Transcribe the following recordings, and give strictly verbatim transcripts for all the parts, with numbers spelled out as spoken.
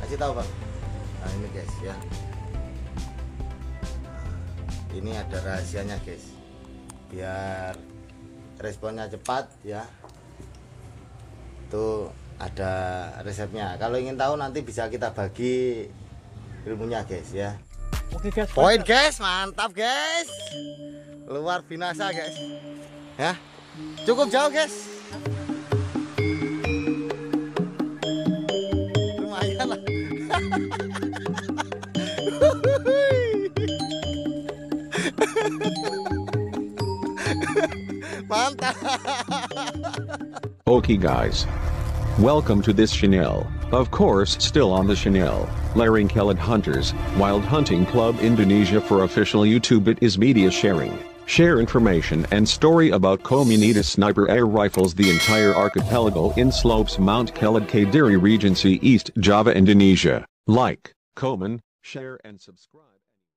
kasih tahu bang. Nah ini guys ya, ini ada rahasianya guys, biar responnya cepat ya. Itu ada resepnya. Kalau ingin tahu nanti bisa kita bagi ilmunya guys ya. Oke guys, Poin guys, mantap guys, luar binasa guys ya, cukup jauh guys, lumayan lah. Mantap. Okay guys, welcome to this channel. Of course, still on the channel, Laring Kelad Hunters, Wild Hunting Club Indonesia. For official YouTube it is media sharing. Share information and story about Komunita Sniper Air Rifles, the entire archipelago in slopes Mount Kelad Kediri Regency, East Java, Indonesia. Like, comment, share and subscribe.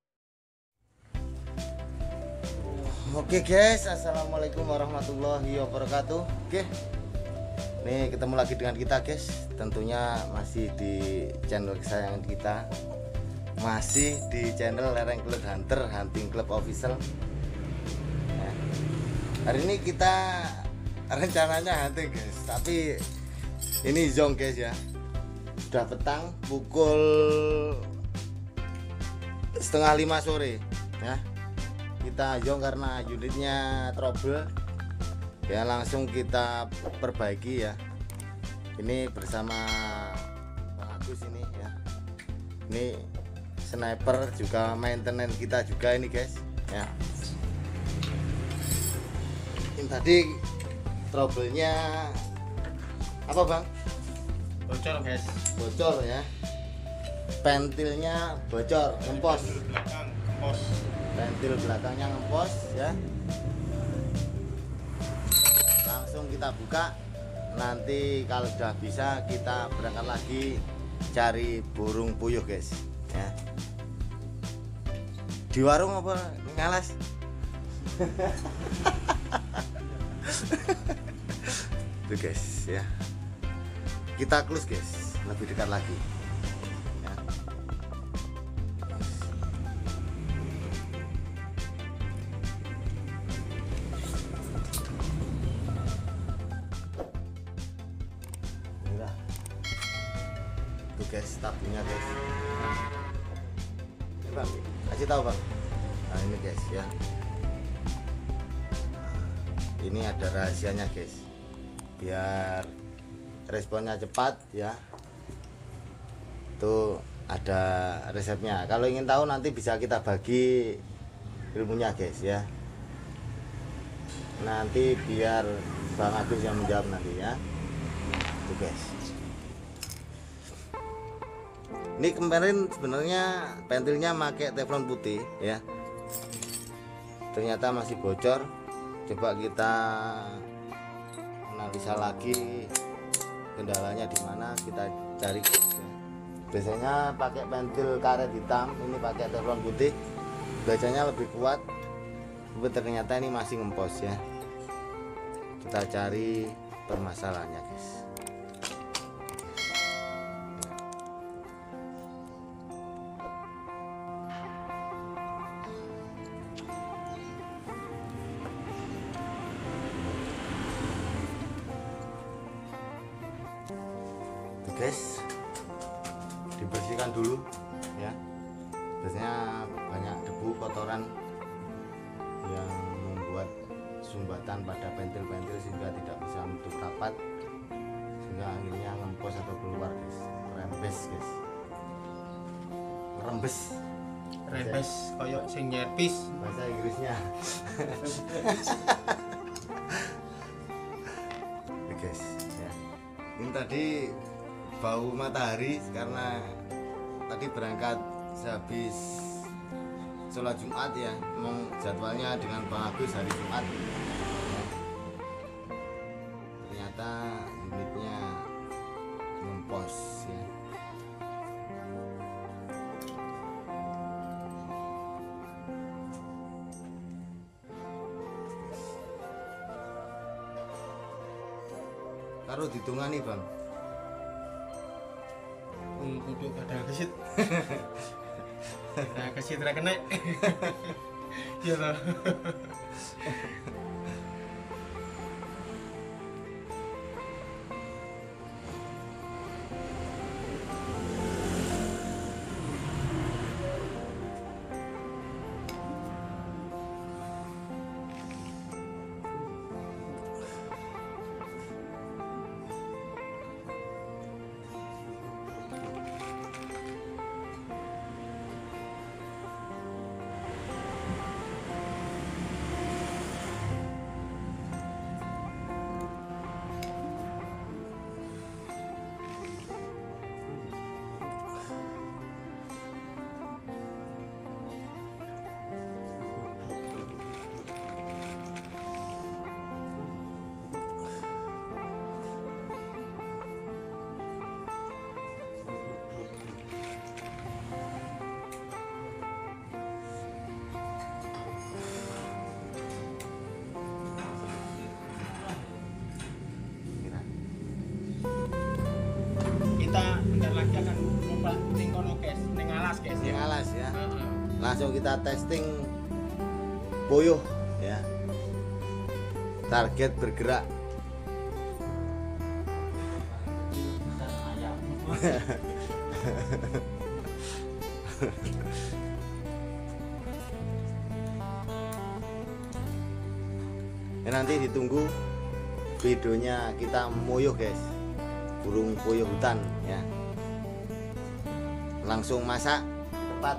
Oke guys, assalamualaikum warahmatullahi wabarakatuh. Oke, nih ketemu lagi dengan kita guys, tentunya masih di channel kesayangan kita, masih di channel Laring Kelad Hunter Hunting Club Official. Nah, hari ini kita rencananya hunting guys, tapi ini zong guys ya, sudah petang, pukul setengah lima sore ya. Kita zong karena unitnya trouble ya, langsung kita perbaiki ya. Ini bersama Bang Agus ini ya, ini sniper juga maintenance kita juga ini guys ya. Ini tadi troublenya apa bang? bocor guys, Bocor ya, pentilnya bocor, ngempos, belakang kempos. pentil belakangnya ngempos ya. Langsung kita buka, nanti kalau sudah bisa kita berangkat lagi cari burung puyuh guys ya. Di warung apa ngalas? Tuh guys ya, kita close guys, lebih dekat lagi ya. Inilah tuh guys tabungnya guys. Ini bang, kasih tahu bang. Nah ini guys ya, ini ada rahasianya guys, biar responnya cepat ya. Itu ada resepnya. Kalau ingin tahu nanti bisa kita bagi ilmunya guys ya. Nanti biar Bang Agus yang menjawab nanti ya. Itu guys, ini kemarin sebenarnya pentilnya pakai teflon putih ya, ternyata masih bocor. Coba kita analisa lagi kendalanya di mana, kita cari ya. Biasanya pakai pentil karet hitam, ini pakai teflon putih, biasanya lebih kuat, tapi ternyata ini masih ngempos ya. Kita cari permasalahannya guys. Guys, dibersihkan dulu ya, biasanya banyak debu kotoran yang membuat sumbatan pada pentil-pentil sehingga tidak bisa menutup rapat, sehingga akhirnya ngempos atau keluar guys, rembes guys, rembes Rembes koyok sing nyerpis. bahasa Inggrisnya. Oke guys ya, ini tadi bau matahari karena tadi berangkat sehabis sholat Jumat ya, memang jadwalnya dengan Bang Agus hari Jumat ya. Ternyata unitnya ngempos ya. Karo ditungani bang, kudu kadang kesit. Nah, kesit ra kena. Iya toh. Kita bentar lagi akan coba ning kono guys, ning alas guys Yang ya. alas ya. Heeh. Langsung kita testing puyuh ya. Target bergerak. Ya, nanti ditunggu videonya kita muyuh guys, burung puyuh hutan ya. Langsung masak tepat.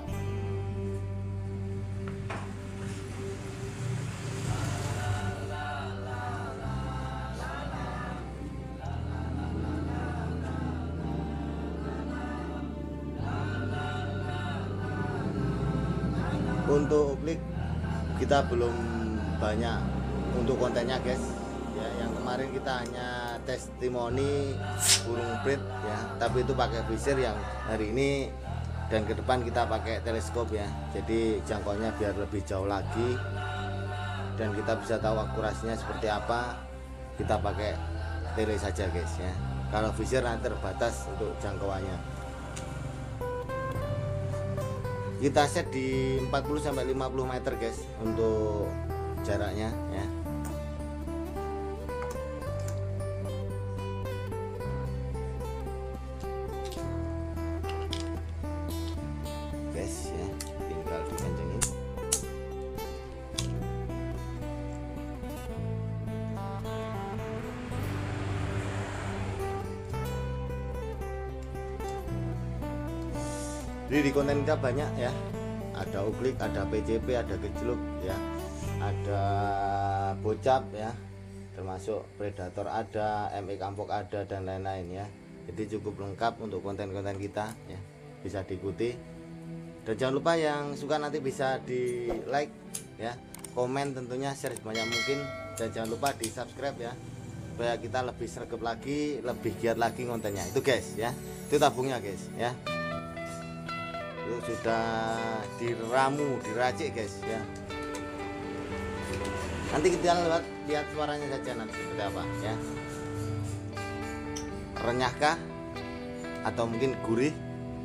Untuk klik kita belum banyak untuk kontennya guys ya. Yang kemarin kita hanya testimoni burung breed ya, tapi itu pakai visir. Yang hari ini dan ke depan kita pakai teleskop ya, jadi jangkauannya biar lebih jauh lagi dan kita bisa tahu akurasinya seperti apa. Kita pakai tele saja guys ya, kalau visir nanti terbatas untuk jangkauannya. Kita set di empat puluh sampai lima puluh meter guys untuk jaraknya ya. Guys ya, tinggal dikencengin. Jadi di konten kita banyak ya, ada uklik, ada P C P, ada gejluk ya, ada bocap ya, termasuk predator ada, M I kampok ada, dan lain-lain ya. Jadi cukup lengkap untuk konten-konten kita ya, bisa diikuti. Dan jangan lupa yang suka nanti bisa di like ya, komen tentunya, share sebanyak mungkin, dan jangan lupa di subscribe ya, supaya kita lebih sergap lagi, lebih giat lagi kontennya. Itu guys ya, itu tabungnya guys ya. Itu sudah diramu, diracik guys ya. Nanti kita lihat lihat suaranya saja nanti seperti apa ya. Renyahkah atau mungkin gurih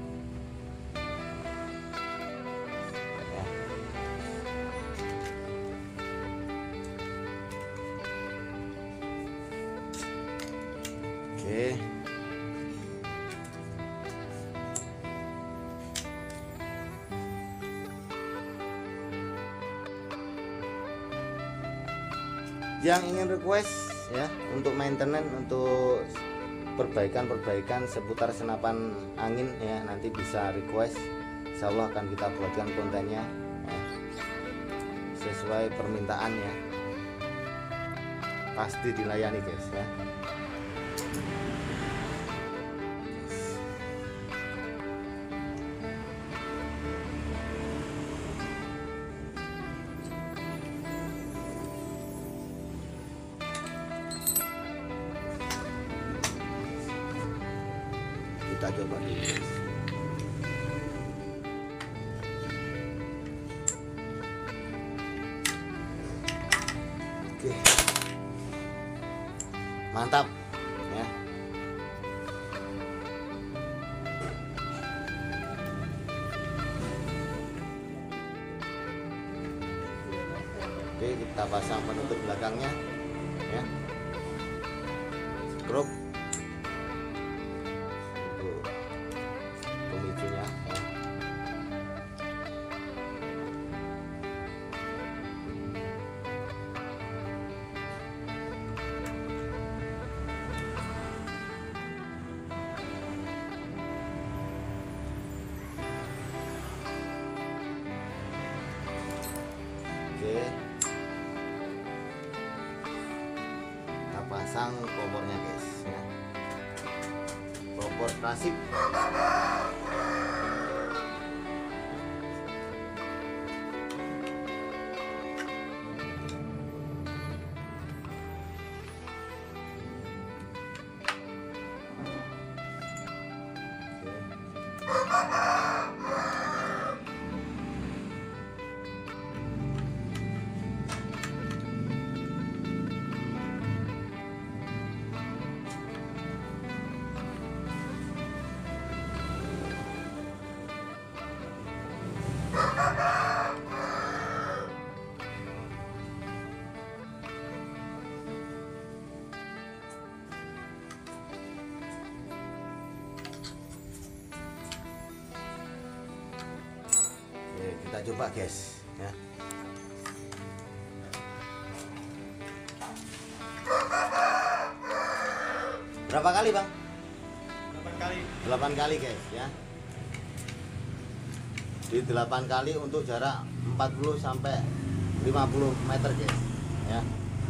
ya. Oke. Yang ingin request ya untuk maintenance, untuk perbaikan-perbaikan seputar senapan angin ya, nanti bisa request. Insya Allah akan kita buatkan kontennya ya, sesuai permintaan ya, pasti dilayani guys ya. Kita coba dulu guys. Oke, mantap ya. Oke, kita pasang penutup belakangnya ya, skrup untuk pemicunya ya. Oke, kita pasang kompornya guys ya, kompor klasik. Kita coba guys ya. Berapa kali bang? delapan kali. delapan kali guys ya. Di delapan kali untuk jarak empat puluh sampai lima puluh meter guys ya.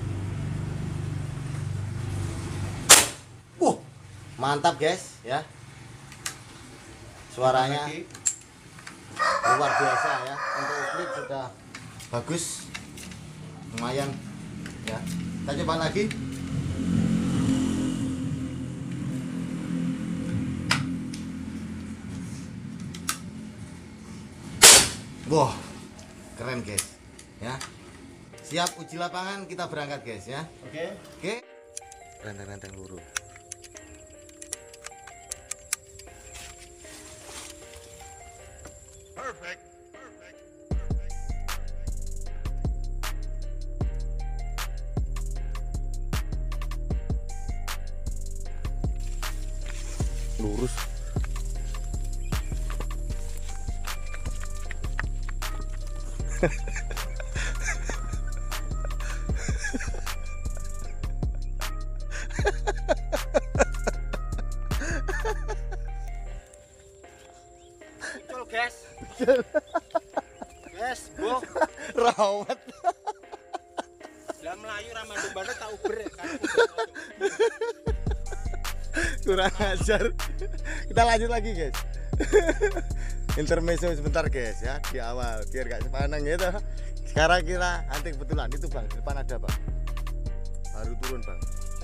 Uh, mantap guys ya. Suaranya luar biasa ya, untuk klik sudah bagus, lumayan ya. Kita coba lagi. Wah, keren guys ya. Siap uji lapangan, kita berangkat guys ya. Oke. Oke, renteng-renteng luruh. Perfect. Perfect. Lurus. Betul guys. Guys, bu. Rawat. Lah melayu ra mandung banget tak uber kan. Kurang ajar. Kita lanjut lagi guys. Intermezzo sebentar guys ya di awal biar gak sepaneng gitu. Sekarang kita hunting betulan itu bang, di depan ada bang, baru turun bang.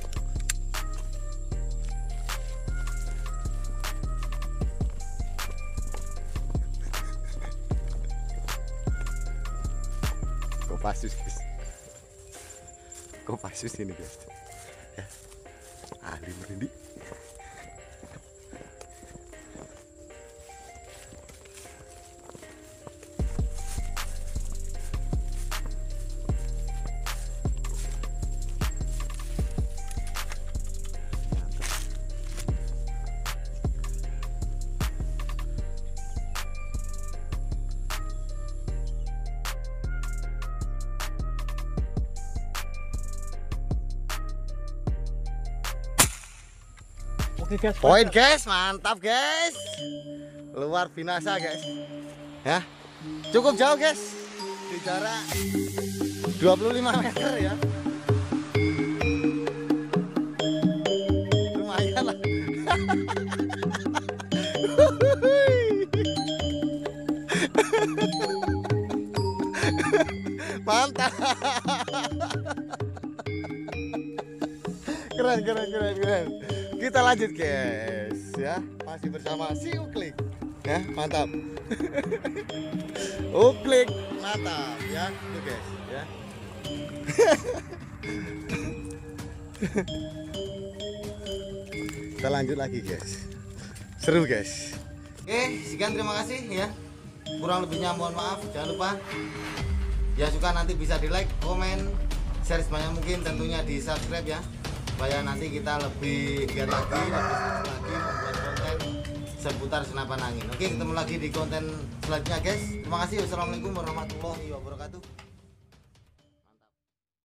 Kopassus guys, Kopassus ini guys ya. Ahli merinding. Oke guys. Poin guys, mantap guys. Luar binasa guys. Ya. Cukup jauh guys. Di jarak dua puluh lima meter ya. Lumayan lah. Mantap. Keren keren keren keren. Kita lanjut guys ya, masih bersama si Uklik ya, mantap. Uklik mantap ya, itu guys ya. Kita lanjut lagi guys, seru guys. Oke, sekian terima kasih ya, kurang lebihnya mohon maaf. Jangan lupa Ya suka nanti bisa di like, komen, share sebanyak mungkin, tentunya di subscribe ya, supaya nanti kita lebih giat lagi, lebih semangat lagi membuat konten seputar senapan angin. Oke, ketemu lagi di konten selanjutnya guys. Terima kasih. Wassalamualaikum warahmatullahi wabarakatuh.